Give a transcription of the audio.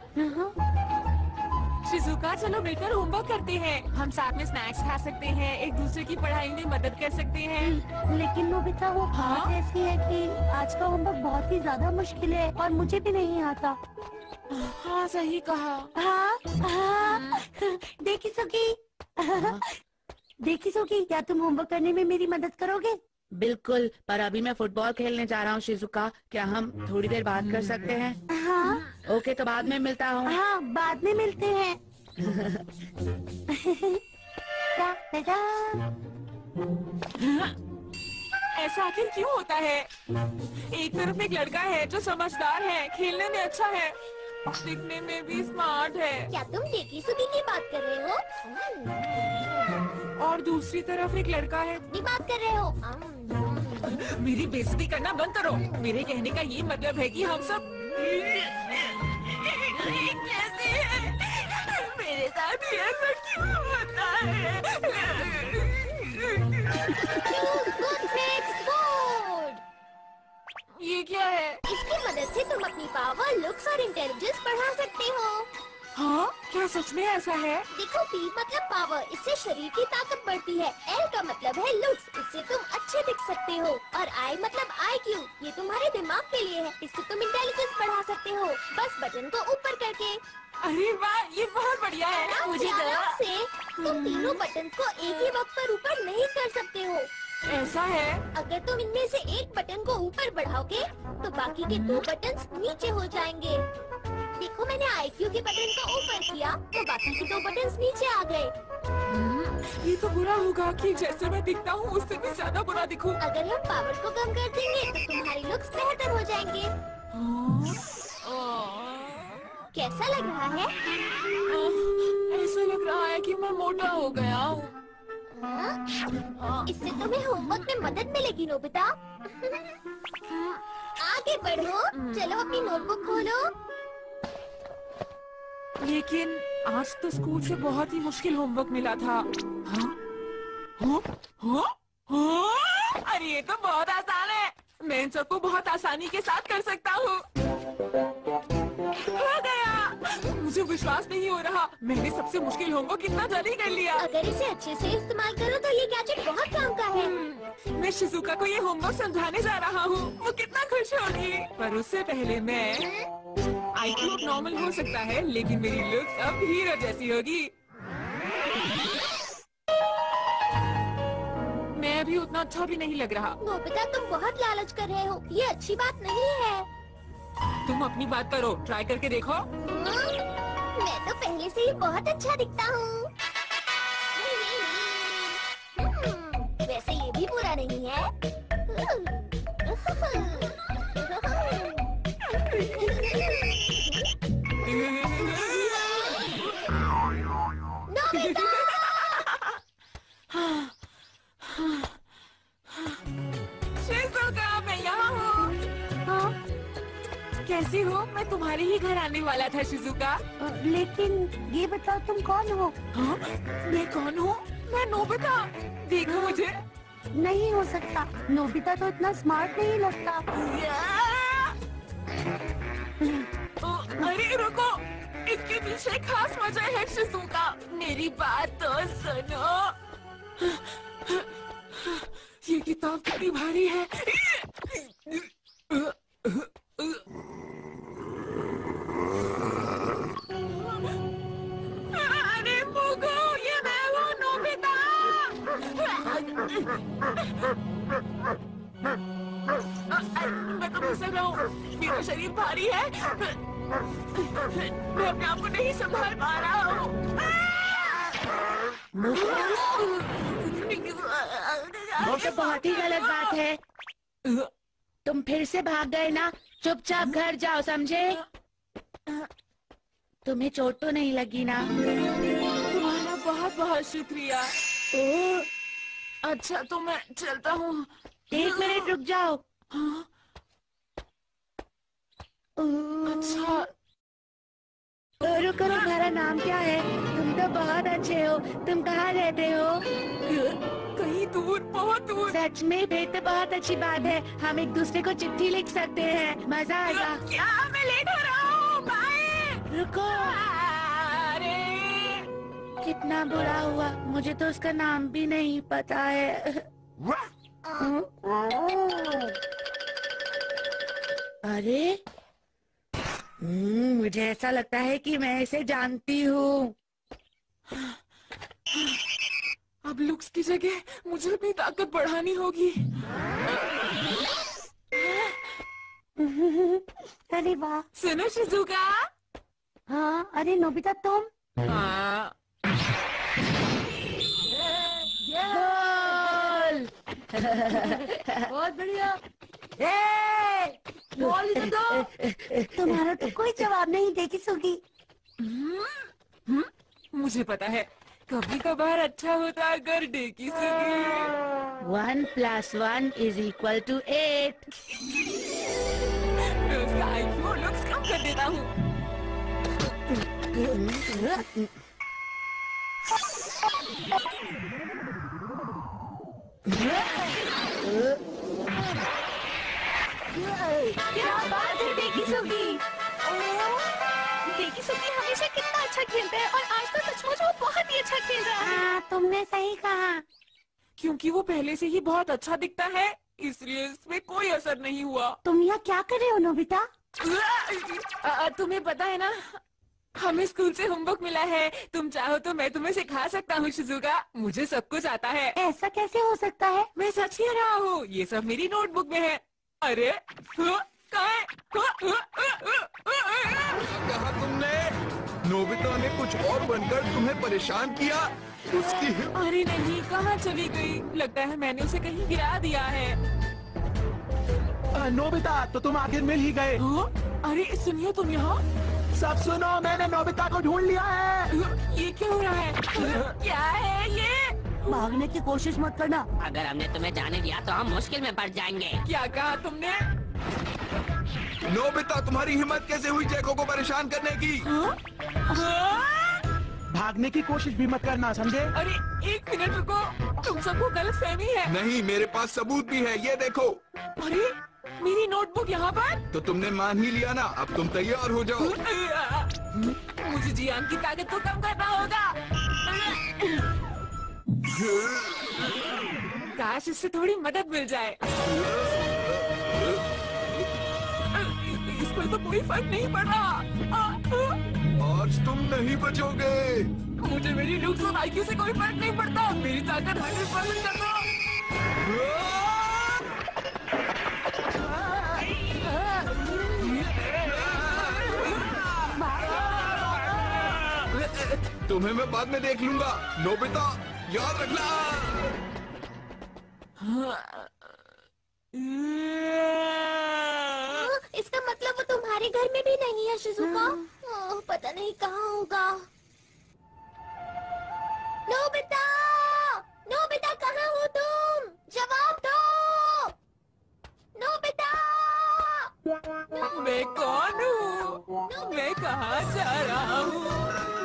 Shizuka, चलो मिलकर homework करते हैं। हम साथ में स्नैक्स खा सकते हैं, एक दूसरे की पढ़ाई में मदद कर सकते हैं। लेकिन नोबिता, वो बात ऐसी है कि आज का होमवर्क बहुत ही ज्यादा मुश्किल है और मुझे भी नहीं आता। हाँ, सही कहा। देखी सुकी, क्या तुम होमवर्क करने में मेरी मदद करोगे? बिल्कुल, पर अभी मैं फुटबॉल खेलने जा रहा हूँ शिजुका। क्या हम थोड़ी देर बात कर सकते हैं? हाँ। ओके, तो बाद में मिलता हूँ। हाँ, बाद में मिलते हैं। ऐसा आखिर क्यों होता है? एक तरफ एक लड़का है जो समझदार है, खेलने में अच्छा है, दिखने में भी स्मार्ट है। क्या तुम देखी सुनी की बात कर रहे हो? और दूसरी तरफ एक लड़का है। की बात कर रहे हो? मेरी बेइज्जती करना बंद करो। मेरे कहने का ये मतलब है कि हम सब कैसे हैं? मेरे साथ ही ऐसा क्यों होता है? ये क्या है? इसकी मदद से तुम अपनी पावर, लुक्स और इंटेलिजेंस बढ़ा सकते हो। हाँ, क्या सच में ऐसा है? देखो, पी मतलब पावर, इससे शरीर की ताकत बढ़ती है। एल का मतलब है लुक्स, इससे तुम अच्छे दिख सकते हो। और आई मतलब IQ, ये तुम्हारे दिमाग के लिए है, इससे तुम इंटेलिजेंस बढ़ा सकते हो बस बटन को ऊपर करके। अरे वाह, ये बहुत बढ़िया है। मुझे से तुम तीनों बटन को एक ही वक्त पर ऊपर नहीं कर सकते हो। ऐसा है? अगर तुम इनमें से एक बटन को ऊपर बढ़ाओगे तो बाकी के 2 बटन नीचे हो जाएंगे। देखो, मैंने IQ के बटन को ऊपर किया तो बाकी के 2 बटन नीचे आ गए। ये तो बुरा होगा कि जैसे मैं दिखता हूँ उससे भी ज्यादा बुरा दिखूं। अगर हम पावर को कम कर देंगे तो तुम्हारी लुक्स बेहतर हो जाएंगे। कैसा लग रहा है? ऐसा लग रहा है कि मैं मोटा हो गया हूँ। इससे तुम्हें होमवर्क में मदद मिलेगी नोबिता। आगे बढ़ो, चलो अपनी नोटबुक खोलो। लेकिन आज तो स्कूल से बहुत ही मुश्किल होमवर्क मिला था। हाँ? हाँ? हाँ? हाँ? अरे ये तो बहुत आसान है, मैं इन सबको बहुत आसानी के साथ कर सकता हूँ। हो गया, मुझे विश्वास नहीं हो रहा, मैंने सबसे मुश्किल होमवर्क कितना जल्दी कर लिया। अगर इसे अच्छे से इस्तेमाल करो तो ये गैजेट बहुत काम का है। मैं शिजुका को ये होमवर्क समझाने जा रहा हूँ, वो कितना खुश होगी। पर उससे पहले मैं IQ नॉर्मल हो सकता है, लेकिन मेरी लुक्स अब हीरो जैसी होगी। मैं अभी उतना अच्छा भी नहीं लग रहा। नोबिता, तुम बहुत लालच कर रहे हो, ये अच्छी बात नहीं है। तुम अपनी बात करो, ट्राई करके देखो। मैं तो पहले से ही बहुत अच्छा दिखता हूँ। वैसे ये भी बुरा नहीं है। शिजुका, मैं यहाँ हूँ। हाँ? कैसी हो? मैं तुम्हारे ही घर आने वाला था शिजुका। लेकिन ये बताओ, तुम कौन हो? हाँ? मैं कौन हूँ? मैं नोबिता। देखो मुझे। नहीं हो सकता, नोबिता तो इतना स्मार्ट नहीं लगता। अरे रुको, इसके पीछे खास वजह है शिजुका, मेरी बात तो सुनो। ये किताब कितनी भारी है। अरे मुगो, ये मैं हूँ नोबिता। मैं तो फिसल रहा हूँ, मेरा शरीर भारी है, मैं अपने आप को नहीं संभाल पा रहा हूँ। वो तो बहुत ही गलत बात है। तुम फिर से भाग गए ना, चुपचाप घर जाओ, समझे? तुम्हें चोट तो नहीं लगी ना? तुम्हारा बहुत बहुत शुक्रिया। अच्छा, तो मैं चलता हूँ। 1 मिनट रुक जाओ। हाँ? अच्छा, रुको, तुम्हारा नाम क्या है? तुम तो बहुत अच्छे हो। तुम कहाँ रहते हो? कहीं दूर, बहुत दूर। सच में? फिर तो बहुत अच्छी बात है, हम एक दूसरे को चिट्ठी लिख सकते हैं, मजा आएगा। क्या? मैं लेट हो रहा हूँ, बाय। रुको, कितना बुरा हुआ, मुझे तो उसका नाम भी नहीं पता है। अरे मुझे ऐसा लगता है कि मैं इसे जानती हूँ। अब लुक्स की जगह मुझे अपनी ताकत बढ़ानी होगी। अरे वाह। सुनो शिजुका। हाँ, अरे नोबिता तुम। हाँ। गोल! बहुत बढ़िया। बॉल इधर दो। तुम्हारा तो कोई जवाब नहीं देगी सुगी। मुझे पता है, कभी कभार अच्छा होता अगर डेकी सुगी। 1 + 1 = 8। मैं उसका IQ और लुक्स कम कर देता हूँ। क्या बात है डेकी सुगी। डेकी सुगी हमेशा कितना अच्छा खेलता है और आज तो सचमुच वो बहुत ही अच्छा खेल रहा है। हाँ, तुमने सही कहा। क्योंकि वो पहले से ही बहुत अच्छा दिखता है, इसलिए इसमें कोई असर नहीं हुआ। तुम यहाँ क्या कर रहे हो नोबिता? तुम्हें पता है ना, हमें स्कूल से होमवर्क मिला है। तुम चाहो तो मैं तुम्हें सिखा सकता हूँ शिजुका, मुझे सब कुछ आता है। ऐसा कैसे हो सकता है? मैं सच कह रहा हूँ, ये सब मेरी नोटबुक में है। अरे कहाँ है? कहा तुमने? नोबिता ने कुछ और बनकर तुम्हें परेशान किया। उसकी अरे नहीं, कहाँ चली गई? लगता है मैंने उसे कहीं गिरा दिया है। नोबिता, तो तुम आखिर मिल ही गए। अरे सुनियो, तुम यहाँ? सब सुनो, मैंने नोबिता को ढूंढ लिया है। ये क्या हो रहा है? क्या है ये? भागने की कोशिश मत करना। अगर हमने तुम्हें जाने दिया तो हम मुश्किल में पड़ जाएंगे। क्या कहा तुमने? नोबिता, तुम्हारी हिम्मत कैसे हुई जैको को परेशान करने की? भागने की कोशिश भी मत करना, समझे? अरे 1 मिनट रुको, तुम सबको गलतफहमी है। नहीं, मेरे पास सबूत भी है, ये देखो। अरे मेरी नोटबुक यहाँ पर। तो तुमने मान ही लिया ना, अब तुम तैयार हो जाओ। मुझे जियान की ताकत को कम करना होगा। काश इससे थोड़ी मदद मिल जाए। इस पर तो कोई फर्क नहीं पड़ रहा। आज तुम नहीं बचोगे। मुझे मेरी लुक्स और IQ से कोई फर्क नहीं पड़ता। मेरी ताकत 100% कर दो। तुम्हें मैं बाद में देख लूंगा। नोबिता, याद रखना। इसका मतलब वो तुम्हारे घर में भी नहीं है शिजुका। पता नहीं कहाँ होगा। नोबिता, नोबिता कहाँ हो तुम? जवाब दो। नोबिता। मैं कौन हूँ? मैं कहाँ जा रहा हूँ?